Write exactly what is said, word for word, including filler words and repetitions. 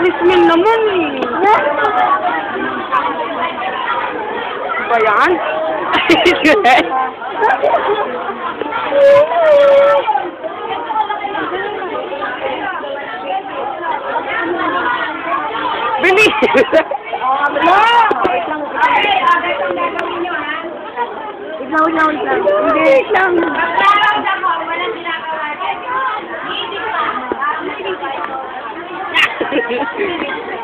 Nismin naman eh. Ba yan? Bili! Ikaw lang lang. Hindi lang. Magkakaroon ako, walang ginagawa. Hindi pa.